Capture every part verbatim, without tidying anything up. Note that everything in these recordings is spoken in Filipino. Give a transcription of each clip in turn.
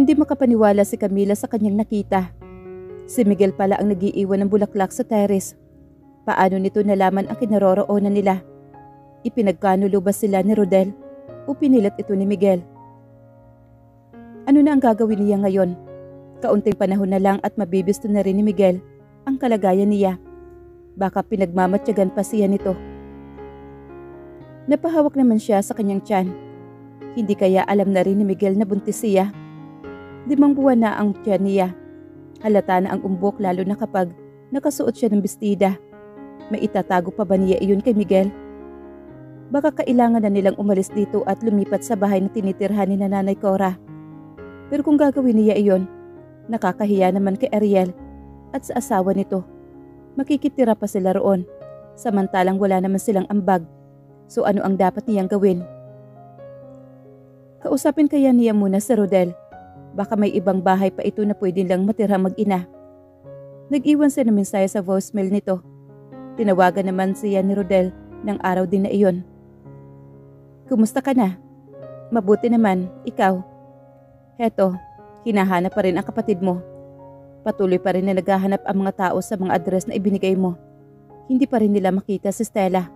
Hindi makapaniwala si Camila sa kanyang nakita. Si Miguel pala ang nag-iiwan ng bulaklak sa terrace. Paano nito nalaman ang kinaroroonan nila? Ipinagkanulo ba sila ni Rodel o pinilit ito ni Miguel? Ano na ang gagawin niya ngayon? Kaunting panahon na lang at mabibisto na rin ni Miguel ang kalagayan niya. Baka pinagmamatyagan pa siya nito. Napahawak naman siya sa kanyang tiyan. Hindi kaya alam na rin ni Miguel na buntis siya? Limang buwan na ang tiyan niya. Halata na ang umbok lalo na kapag nakasuot siya ng bestida. May itatago pa ba niya iyon kay Miguel? Baka kailangan na nilang umalis dito at lumipat sa bahay na tinitirhan ni Nanay Cora. Pero kung gagawin niya iyon, nakakahiya naman kay Ariel at sa asawa nito. Makikitira pa sila roon, samantalang wala naman silang ambag. So ano ang dapat niyang gawin? Kausapin kaya niya muna si Rodel. Baka may ibang bahay pa ito na pwede lang matira mag-ina. Nag-iwan siya ng mensahe sa voicemail nito. Tinawagan naman siya ni Rodel ng araw din na iyon. Kumusta ka na? Mabuti naman, ikaw. Heto, hinahanap pa rin ang kapatid mo. Patuloy pa rin na naghahanap ang mga tao sa mga address na ibinigay mo. Hindi pa rin nila makita si Stella.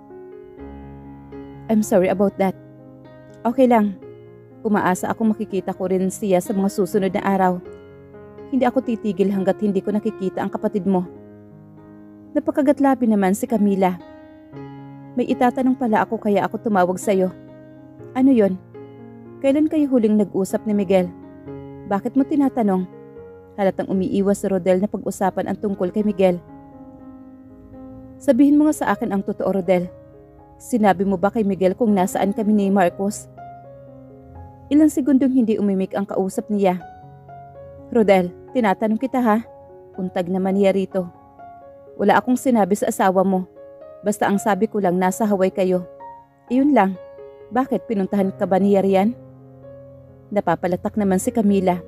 I'm sorry about that. Okay lang. Umaasa ako makikita ko rin siya sa mga susunod na araw. Hindi ako titigil hanggat hindi ko nakikita ang kapatid mo. Napakagatlabi naman si Camila. May itatanong pala ako kaya ako tumawag sa'yo. Ano yon? Kailan kayo huling nag-usap ni Miguel? Bakit mo tinatanong? Halatang umiiwas si Rodel na pag-usapan ang tungkol kay Miguel. Sabihin mo nga sa akin ang totoo, Rodel. Sinabi mo ba kay Miguel kung nasaan kami ni Marcos? Ilang segundong hindi umimik ang kausap niya. Rodel, tinatanong kita ha? Untag naman niya rito. Wala akong sinabi sa asawa mo. Basta ang sabi ko lang nasa Hawaii kayo. Iyon lang. Bakit pinuntahan ka ba niya riyan? Napapalatak naman si Camila.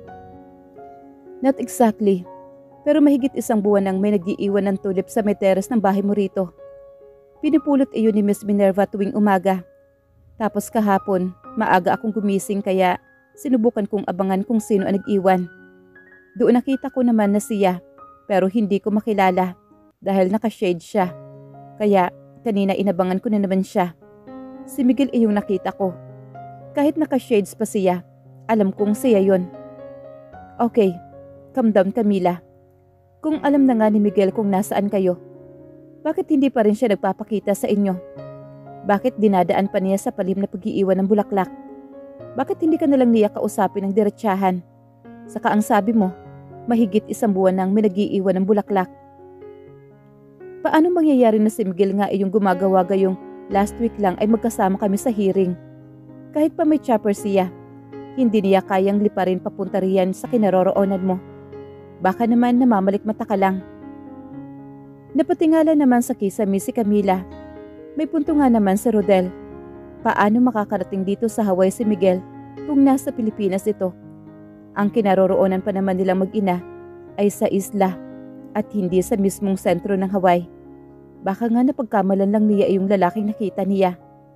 Not exactly. Pero mahigit isang buwan nang may nag-iiwan ng tulip sa may teres ng bahay mo rito. Pinupulot iyon ni Miss Minerva tuwing umaga. Tapos kahapon, maaga akong gumising kaya sinubukan kong abangan kung sino ang nag-iwan. Doon nakita ko naman na siya pero hindi ko makilala dahil naka-shade siya. Kaya kanina inabangan ko na naman siya. Si Miguel iyong nakita ko. Kahit naka-shades pa siya, alam kong siya yon. Okay, calm down Camila. Kung alam na nga ni Miguel kung nasaan kayo, bakit hindi pa rin siya nagpapakita sa inyo? Bakit dinadaan pa niya sa palim na pag-iiwan ng bulaklak? Bakit hindi ka nalang niya kausapin ng diretsahan? Saka ang sabi mo, mahigit isang buwan nang may nag-iiwan ng bulaklak. Paano mangyayari na si Miguel nga iyong gumagawa gayong last week lang ay magkasama kami sa hearing? Kahit pa may chopper siya, hindi niya kayang liparin papunta riyan sa kinaroroonan mo. Baka naman namamalik mata ka lang. Napatingala naman sa kisame si Camila. May punto nga naman si Rodel. Paano makakarating dito sa Hawaii si Miguel kung nasa Pilipinas ito? Ang kinaroroonan pa naman nilang mag-ina ay sa isla at hindi sa mismong sentro ng Hawaii. Baka nga napagkamalan lang niya yung lalaking nakita niya.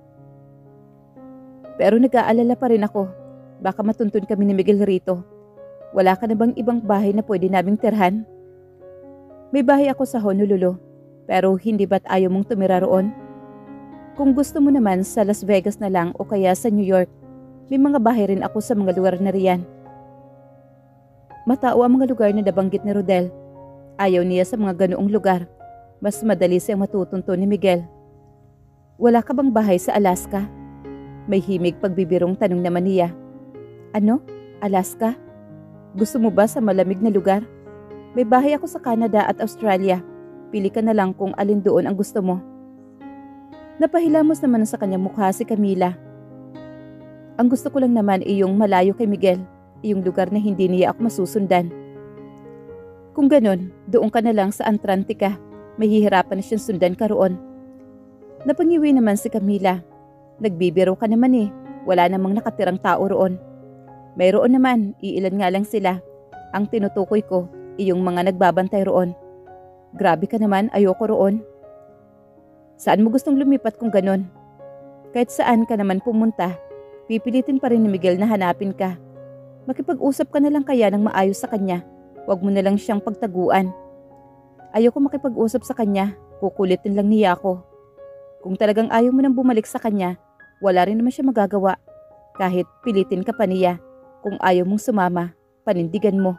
Pero nag-aalala pa rin ako. Baka matuntun kami ni Miguel rito. Wala ka na bang ibang bahay na pwede naming tirhan? May bahay ako sa Honolulu, pero hindi ba't ayaw mong tumira roon? Kung gusto mo naman sa Las Vegas na lang o kaya sa New York, may mga bahay rin ako sa mga lugar na riyan. Matao ang mga lugar na nabanggit ni Rodel. Ayaw niya sa mga ganoong lugar. Mas madali siyang matutunto ni Miguel. Wala ka bang bahay sa Alaska? May himig pagbibirong tanong naman niya. Ano? Alaska? Gusto mo ba sa malamig na lugar? May bahay ako sa Canada at Australia. Pili ka na lang kung alin doon ang gusto mo. Napahilamos naman sa kanyang mukha si Camila. Ang gusto ko lang naman ay yung malayo kay Miguel, yung lugar na hindi niya ako masusundan. Kung ganon, doon ka na lang sa Atlantica. May hihirapan na siyang sundan ka roon. Napangiwi naman si Camila. Nagbibiro ka naman eh. Wala namang nakatirang tao roon. Mayroon naman, iilan nga lang sila. Ang tinutukoy ko, iyong mga nagbabantay roon. Grabe ka naman, ayoko roon. Saan mo gustong lumipat kung ganon? Kahit saan ka naman pumunta, pipilitin pa rin ni Miguel na hanapin ka. Makipag-usap ka na lang kaya ng maayos sa kanya. Huwag mo na lang siyang pagtaguan. Ayoko makipag-usap sa kanya, kukulitin lang niya ako. Kung talagang ayaw mo nang bumalik sa kanya, wala rin naman siya magagawa. Kahit pilitin ka pa niya, kung ayaw mong sumama, panindigan mo.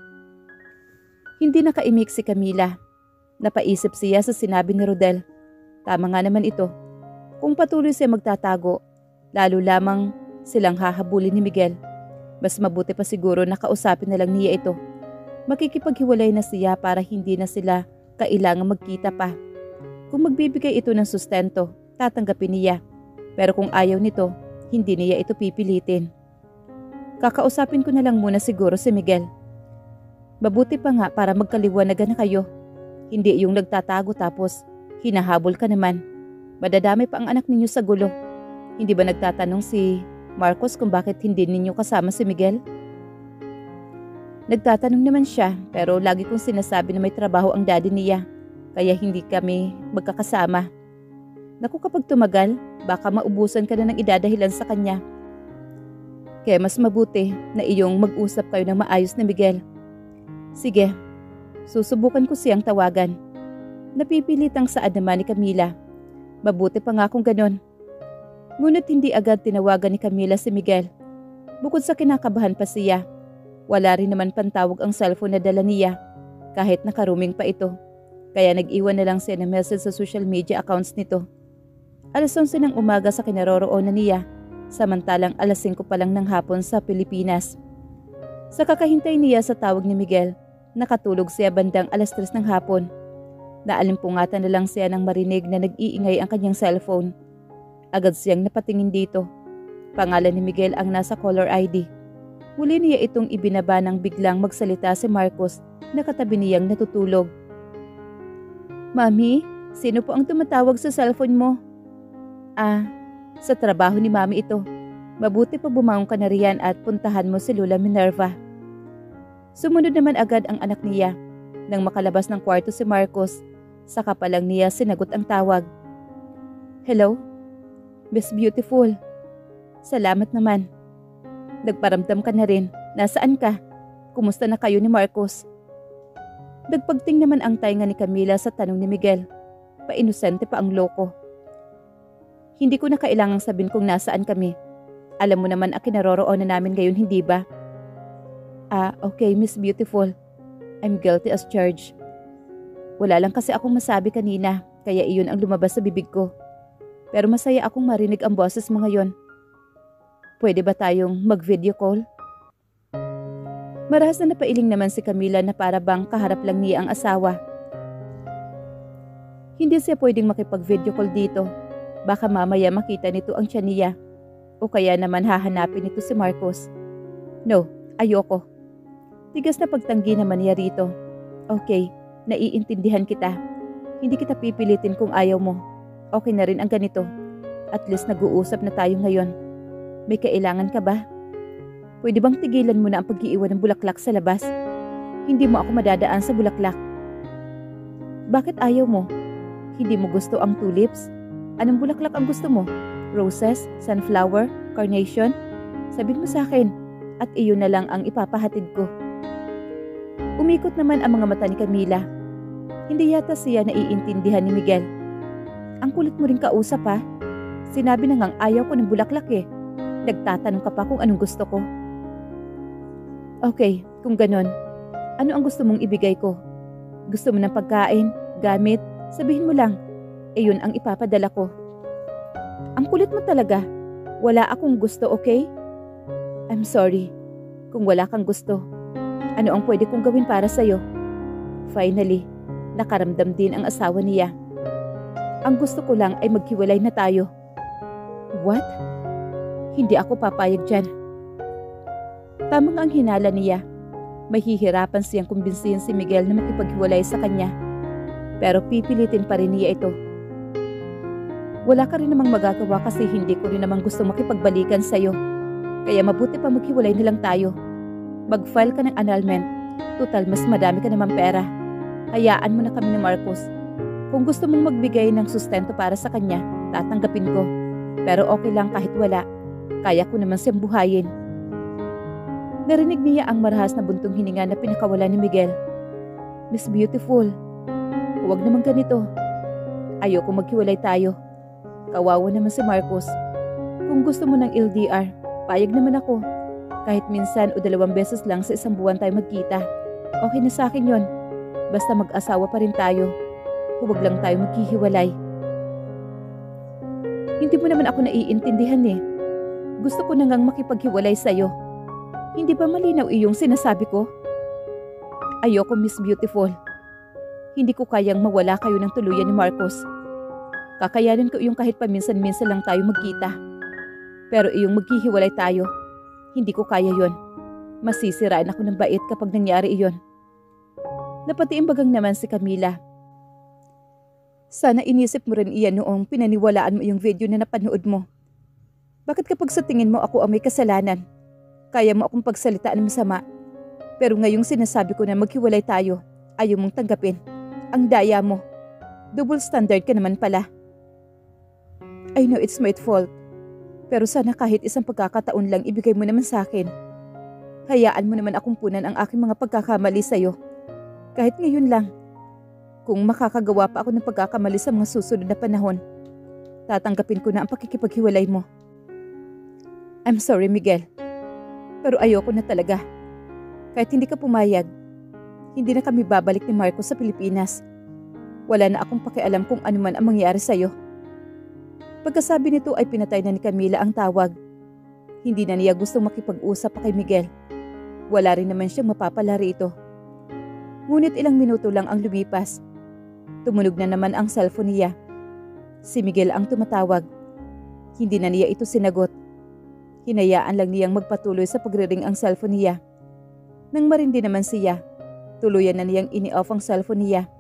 Hindi nakaimik si Camila. Napaisip siya sa sinabi ni Rodel. Tama nga naman ito. Kung patuloy siya magtatago, lalo lamang silang hahabulin ni Miguel. Mas mabuti pa siguro na kausapin na lang niya ito. Makikipaghiwalay na siya para hindi na sila kailangang magkita pa. Kung magbibigay ito ng sustento, tatanggapin niya. Pero kung ayaw nito, hindi niya ito pipilitin. Kakausapin ko na lang muna siguro si Miguel. Mabuti pa nga para magkaliwanagan na kayo. Hindi yung nagtatago tapos hinahabol ka naman. Madadami pa ang anak ninyo sa gulo. Hindi ba nagtatanong si Marcos kung bakit hindi ninyo kasama si Miguel? Nagtatanong naman siya pero lagi kong sinasabi na may trabaho ang daddy niya. Kaya hindi kami magkakasama. Naku, kapag tumagal, baka maubusan ka na ng idadahilan sa kanya. Kaya mas mabuti na iyong mag-usap kayo ng maayos ni Miguel. Sige, susubukan ko siyang tawagan. Napipilitang saad naman ni Camila. Mabuti pa nga kung ganon. Ngunit hindi agad tinawagan ni Camila si Miguel. Bukod sa kinakabahan pa siya, wala rin naman pantawag ang cellphone na dala niya kahit nakaruming pa ito. Kaya nag-iwan na lang siya ng message sa social media accounts nito. Alas onse ng umaga sa kinaroroonan niya, samantalang alas singko pa lang ng hapon sa Pilipinas. Sa kakahintay niya sa tawag ni Miguel, nakatulog siya bandang alas tres ng hapon. Naalimpungatan na lang siya nang marinig na nag-iingay ang kanyang cellphone. Agad siyang napatingin dito. Pangalan ni Miguel ang nasa caller I D. Huli niya itong ibinaba nang biglang magsalita si Marcos na katabi niyang natutulog. Mami, sino po ang tumatawag sa cellphone mo? Ah, sa trabaho ni Mami ito. Mabuti pa bumangon ka na riyan at puntahan mo si Lola Minerva. Sumunod naman agad ang anak niya. Nang makalabas ng kwarto si Marcos, saka pa lang niya sinagot ang tawag. Hello? Miss Beautiful. Salamat naman. Nagparamdam ka na rin. Nasaan ka? Kumusta na kayo ni Marcos? Nagpagting naman ang tainga ni Camila sa tanong ni Miguel. Painosente pa ang loko. Hindi ko na kailangang sabihin kung nasaan kami. Alam mo naman ang kinaroroonan namin ngayon, hindi ba? Ah, okay, Miss Beautiful. I'm guilty as charged. Wala lang kasi akong masabi kanina, kaya iyon ang lumabas sa bibig ko. Pero masaya akong marinig ang boses mo ngayon. Pwede ba tayong mag-video call? Marahas na napailing naman si Camila na para bang kaharap lang niya ang asawa. Hindi siya pwedeng makipag-video call dito. Baka mamaya makita nito ang tiyan niya. O kaya naman hahanapin nito si Marcos. No, ayoko. Tigas na pagtanggi naman niya rito. Okay, naiintindihan kita. Hindi kita pipilitin kung ayaw mo. Okay na rin ang ganito. At least nag-uusap na tayo ngayon. May kailangan ka ba? Pwede bang tigilan mo na ang pag-iiwan ng bulaklak sa labas? Hindi mo ako madadaan sa bulaklak. Bakit ayaw mo? Hindi mo gusto ang tulips? Anong bulaklak ang gusto mo? Roses? Sunflower? Carnation? Sabihin mo sa akin at iyon na lang ang ipapahatid ko. Umikot naman ang mga mata ni Camila. Hindi yata siya naiintindihan ni Miguel. Ang kulit mo rin kausap ha. Sinabi na ngang ayaw ko ng bulaklak eh. Nagtatanong ka pa kung anong gusto ko. Okay, kung ganon, ano ang gusto mong ibigay ko? Gusto mo ng pagkain, gamit, sabihin mo lang. Eh yun ang ipapadala ko. Ang kulit mo talaga. Wala akong gusto, okay? I'm sorry. Kung wala kang gusto, ano ang pwede kong gawin para sa'yo? Finally, nakaramdam din ang asawa niya. Ang gusto ko lang ay maghiwalay na tayo. What? Hindi ako papayag dyan. Tamang ang hinala niya. Mahihirapan siyang kumbinsihin si Miguel na makipaghiwalay sa kanya. Pero pipilitin pa rin niya ito. Wala ka rin namang magagawa kasi hindi ko rin namang gusto makipagbalikan sa'yo. Kaya mabuti pa maghiwalay na lang tayo. Mag-file ka ng annulment. Total, mas madami ka naman pera. Hayaan mo na kami ni Marcos. Kung gusto mong magbigay ng sustento para sa kanya, tatanggapin ko. Pero okay lang kahit wala. Kaya ko naman siyang buhayin. Narinig niya ang marahas na buntong hininga na pinakawala ni Miguel. Miss Beautiful, huwag naman ganito. Ayoko maghiwalay tayo. Kawawa naman si Marcos. Kung gusto mo ng L D R, payag naman ako. Kahit minsan o dalawang beses lang sa isang buwan tayo magkita. Okay na sa akin yon. Basta mag-asawa pa rin tayo. Huwag lang tayo maghihiwalay. Hindi mo naman ako naiintindihan eh. Gusto ko na ngang makipaghiwalay sa'yo. Hindi ba malinaw iyong sinasabi ko? Ayoko, Miss Beautiful. Hindi ko kayang mawala kayo ng tuluyan ni Marcos. Kakayanin ko iyong kahit paminsan-minsan lang tayo magkita. Pero iyong maghihiwalay tayo, hindi ko kaya yon. Masisiraan ako ng bait kapag nangyari iyon. Napatiimbagang naman si Camila. Sana inisip mo rin iyan noong pinaniwalaan mo yung video na napanood mo. Bakit kapag sa tingin mo ako ang may kasalanan, kaya mo akong pagsalitaan ng masama? Pero ngayong sinasabi ko na maghiwalay tayo, ayaw mong tanggapin. Ang daya mo. Double standard ka naman pala. I know it's my fault. Pero sana kahit isang pagkakataon lang ibigay mo naman sa akin. Hayaan mo naman akong punan ang aking mga pagkakamali sa'yo. Kahit ngayon lang. Kung makakagawa pa ako ng pagkakamali sa mga susunod na panahon, tatanggapin ko na ang pakikipaghiwalay mo. I'm sorry, Miguel. Pero ayoko na talaga. Kahit hindi ka pumayag, hindi na kami babalik ni Marcos sa Pilipinas. Wala na akong pakialam kung ano man ang mangyari sa'yo. Pagkasabi nito ay pinatay na ni Camila ang tawag. Hindi na niya gustong makipag-usap pa kay Miguel. Wala rin naman siyang mapapala rito. Ngunit ilang minuto lang ang lumipas. Tumunog na naman ang cellphone niya. Si Miguel ang tumatawag. Hindi na niya ito sinagot. Hinayaan lang niyang magpatuloy sa pagriring ang cellphone niya. Nang marindi naman siya, tuluyan na niyang ini-off ang cellphone niya.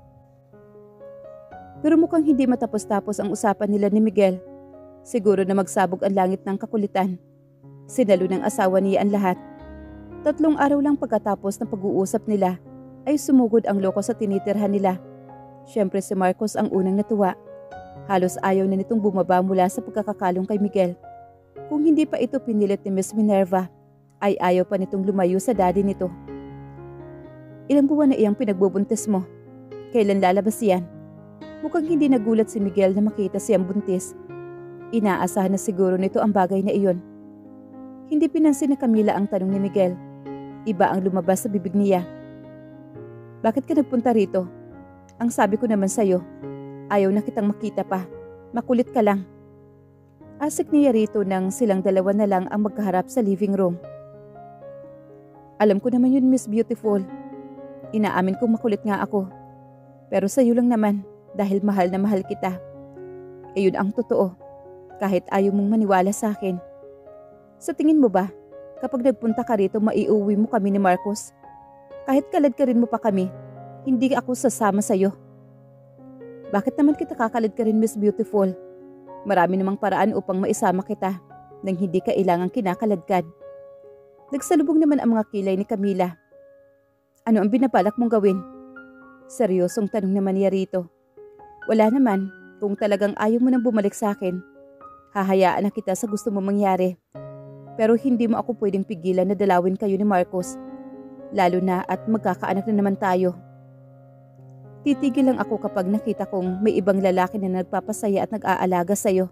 Pero mukhang hindi matapos-tapos ang usapan nila ni Miguel. Siguro na magsabog ang langit ng kakulitan. Sinalo ng asawa niya ang lahat. Tatlong araw lang pagkatapos ng pag-uusap nila, ay sumugod ang loko sa tinitirhan nila. Siyempre si Marcos ang unang natuwa. Halos ayaw na nitong bumaba mula sa pagkakakalong kay Miguel. Kung hindi pa ito pinilit ni Miss Minerva, ay ayaw pa nitong lumayo sa daddy nito. Ilang buwan na iyang pinagbubuntis mo. Kailan lalabas yan? Mukhang hindi nagulat si Miguel na makita siyang buntis. Inaasahan na siguro nito ang bagay na iyon. Hindi pinansin ni Camila ang tanong ni Miguel. Iba ang lumabas sa bibig niya. Bakit ka nagpunta rito? Ang sabi ko naman sa'yo, ayaw na kitang makita pa. Makulit ka lang. Asik niya rito nang silang dalawa na lang ang magkaharap sa living room. Alam ko naman yun, Miss Beautiful. Inaamin kong makulit nga ako. Pero sa'yo lang naman, dahil mahal na mahal kita. Ayun ang totoo, kahit ayaw mong maniwala sa akin. Sa tingin mo ba, kapag nagpunta ka rito maiuwi mo kami ni Marcos? Kahit kalad ka rin mo pa kami, hindi ako sasama sa'yo. Bakit naman kita kakalad ka rin, Miss Beautiful? Marami namang paraan upang maisama kita nang hindi kailangang kinakaladkad. Nagsalubong naman ang mga kilay ni Camila. Ano ang binabalak mong gawin? Seryosong tanong naman niya rito. Wala naman, kung talagang ayaw mo nang bumalik sa akin, hahayaan na kita sa gusto mo mangyari. Pero hindi mo ako pwedeng pigilan na dalawin kayo ni Marcos. Lalo na at magkakaanak na naman tayo. Titigil lang ako kapag nakita kong may ibang lalaki na nagpapasaya at nag-aalaga sa'yo.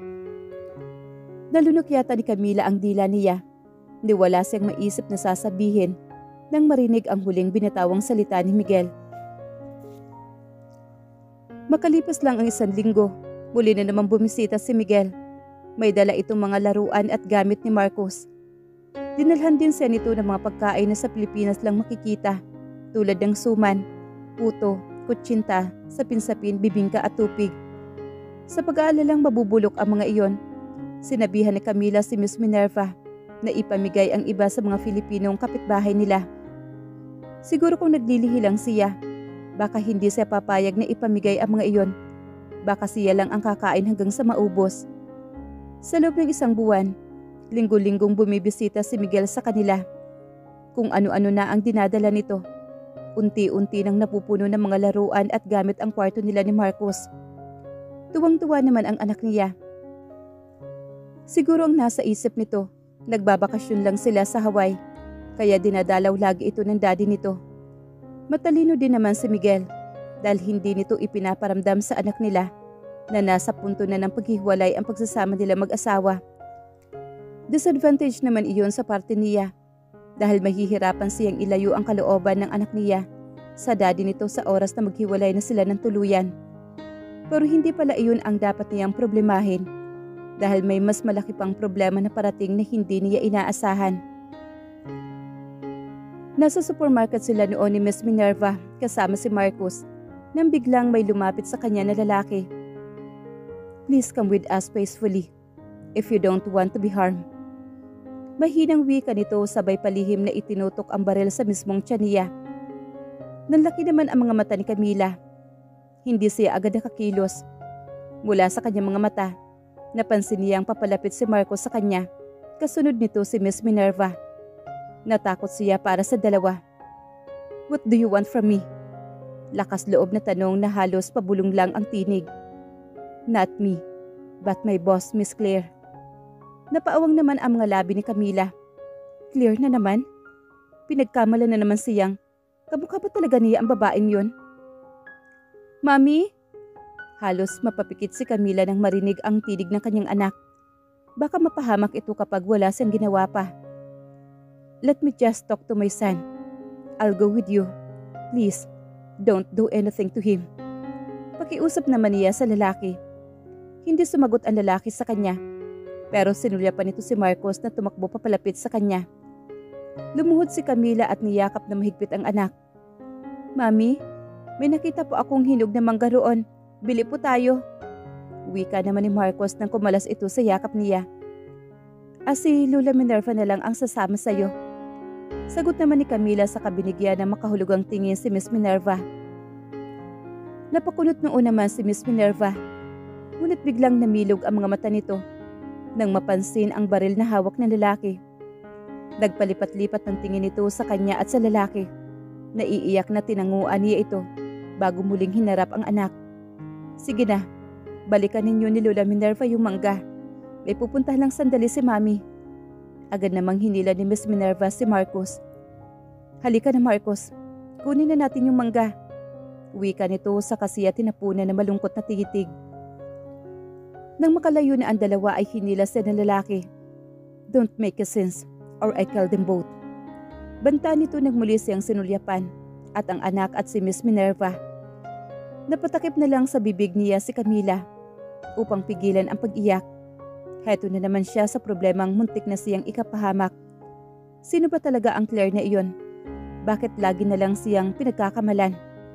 Nalunok yata ni Camila ang dila niya. Ni wala siyang maisip na sasabihin nang marinig ang huling binitawang salita ni Miguel. Makalipas lang ang isang linggo, muli na namang bumisita si Miguel. May dala itong mga laruan at gamit ni Marcos. Dinalhan din siya nito ng mga pagkain na sa Pilipinas lang makikita, tulad ng suman, puto, kutsinta, sapin-sapin, bibingka at tupig. Sa pag-aalalang mabubulok ang mga iyon, sinabihan ni Camila si Miss Minerva na ipamigay ang iba sa mga Filipinong kapitbahay nila. Siguro kung naglilihi lang siya, baka hindi siya papayag na ipamigay ang mga iyon. Baka siya lang ang kakain hanggang sa maubos. Sa loob ng isang buwan, linggo-linggong bumibisita si Miguel sa kanila. Kung ano-ano na ang dinadala nito. Unti-unti nang napupuno ng mga laruan at gamit ang kwarto nila ni Marcos. Tuwang-tuwa naman ang anak niya. Siguro ang nasa isip nito, nagbabakasyon lang sila sa Hawaii. Kaya dinadalaw lagi ito ng daddy nito. Matalino din naman si Miguel dahil hindi nito ipinaparamdam sa anak nila na nasa punto na ng paghiwalay ang pagsasama nila mag-asawa. Disadvantage naman iyon sa parte niya dahil mahihirapan siyang ilayo ang kalooban ng anak niya sa daddy nito sa oras na maghiwalay na sila ng tuluyan. Pero hindi pala iyon ang dapat niyang problemahin dahil may mas malaki pang problema na parating na hindi niya inaasahan. Nasa supermarket sila noon ni Miss Minerva kasama si Marcos nang biglang may lumapit sa kanya na lalaki. "Please come with us peacefully if you don't want to be harmed." Mahinang wika nito sabay palihim na itinutok ang baril sa mismong tiyan niya. Nanlaki naman ang mga mata ni Camila. Hindi siya agad nakakilos. Mula sa kanyang mga mata, napansin niyang papalapit si Marcos sa kanya. Kasunod nito si Miss Minerva. Natakot siya para sa dalawa. "What do you want from me?" Lakas loob na tanong na halos pabulong lang ang tinig. "Not me, but my boss, Miss Claire." Napaawang naman ang mga labi ni Camila. Claire na naman? Pinagkamalan na naman siyang. Kamukha ba talaga niya ang babaeng yun? "Mami?" Halos mapapikit si Camila nang marinig ang tinig ng kanyang anak. Baka mapahamak ito kapag wala siyang ginawa pa. "Let me just talk to my son. I'll go with you. Please, don't do anything to him." Pakiusap naman niya sa lalaki. Hindi sumagot ang lalaki sa kanya. Pero sinulya pa nito si Marcos na tumakbo papalapit sa kanya. Lumuhod si Camila at niyakap na mahigpit ang anak. "Mami, may nakita po akong hinog na mangga roon. Bili po tayo." Wika naman ni Marcos nang kumalas ito sa yakap niya. "Ah, si Lola Minerva na lang ang sasama sa'yo." Sagot naman ni Camila sa kabinigyan ng makahulugang tingin si Miss Minerva. Napakunot noon naman si Miss Minerva. Ngunit biglang namilog ang mga mata nito nang mapansin ang baril na hawak ng lalaki. Nagpalipat-lipat ng tingin nito sa kanya at sa lalaki. Naiiyak na tinanguan niya ito bago muling hinarap ang anak. "Sige na, balikan ninyo ni Lola Minerva yung mangga. May pupunta lang sandali si Mami." Agad namang hinila ni Miss Minerva si Marcos. "Halika na Marcos, kunin na natin yung mangga." Wika nito sa kasiya tinapunan na malungkot na tigitig. Nang makalayo na ang dalawa ay hinila siya ng lalaki. "Don't make a sense or I kill them both." Banta nito nagmuli siyang sinulyapan at ang anak at si Miss Minerva. Napatakip na lang sa bibig niya si Camila upang pigilan ang pag-iyak. Heto na naman siya sa problemang muntik na siyang ikapahamak. Sino ba talaga ang Claire na iyon? Bakit lagi na lang siyang pinagkakamalan?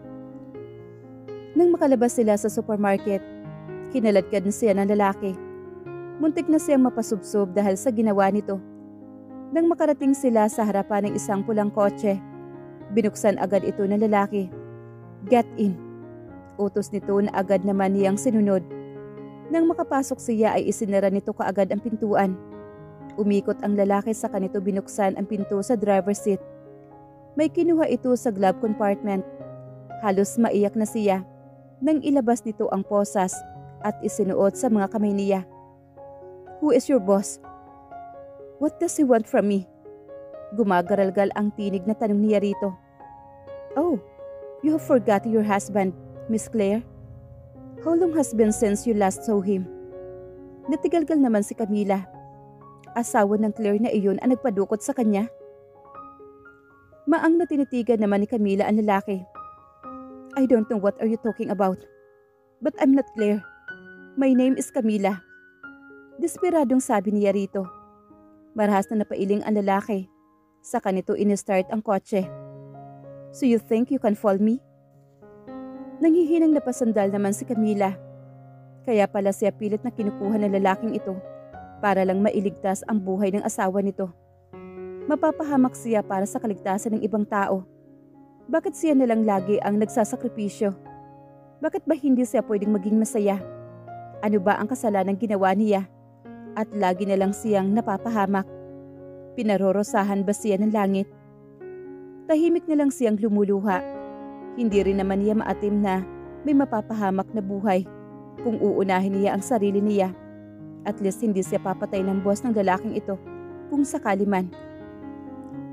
Nang makalabas sila sa supermarket, kinaladkad na siya ng lalaki. Muntik na siyang mapasubsob dahil sa ginawa nito. Nang makarating sila sa harapan ng isang pulang kotse, binuksan agad ito ng lalaki. "Get in." Utos nito na agad naman niyang sinunod. Nang makapasok siya ay isinara nito kaagad ang pintuan. Umikot ang lalaki sa kanito binuksan ang pinto sa driver's seat. May kinuha ito sa glove compartment. Halos maiyak na siya nang ilabas nito ang posas at isinuot sa mga kamay niya. "Who is your boss? What does he want from me?" Gumagaralgal ang tinig na tanong niya rito. "Oh, you have forgotten your husband, Miss Claire. How long has been since you last saw him?" Natigalgal naman si Camila. Asawa ng Claire na iyon ang nagpadukot sa kanya. Maang na tinitigan naman ni Camila ang lalaki. "I don't know what are you talking about. But I'm not Claire. My name is Camila." Desperadong sabi niya rito. Marahas na napailing ang lalaki. Saka nito in-start ang kotse. "So you think you can fool me?" Nanghihinang napasandal naman si Camila. Kaya pala siya pilit na kinukuha ng lalaking ito para lang mailigtas ang buhay ng asawa nito. Mapapahamak siya para sa kaligtasan ng ibang tao. Bakit siya nalang lagi ang nagsasakripisyo? Bakit ba hindi siya pwedeng maging masaya? Ano ba ang kasalanan ginawa niya? At lagi na lang siyang napapahamak. Pinarorosahan ba siya ng langit? Tahimik na lang siyang lumuluha. Hindi rin naman niya maatim na may mapapahamak na buhay kung uunahin niya ang sarili niya. At least hindi siya papatay ng boss ng lalaking ito kung sakali man.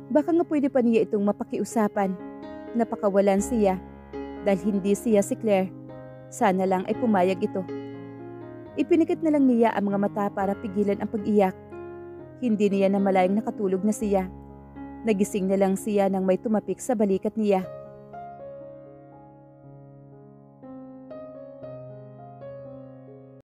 Baka nga pwede pa niya itong mapakiusapan. Napakawalan siya dahil hindi siya si Claire. Sana lang ay pumayag ito. Ipinikit na lang niya ang mga mata para pigilan ang pag-iyak. Hindi niya namalayang nakatulog na siya. Nagising na lang siya nang may tumapik sa balikat niya.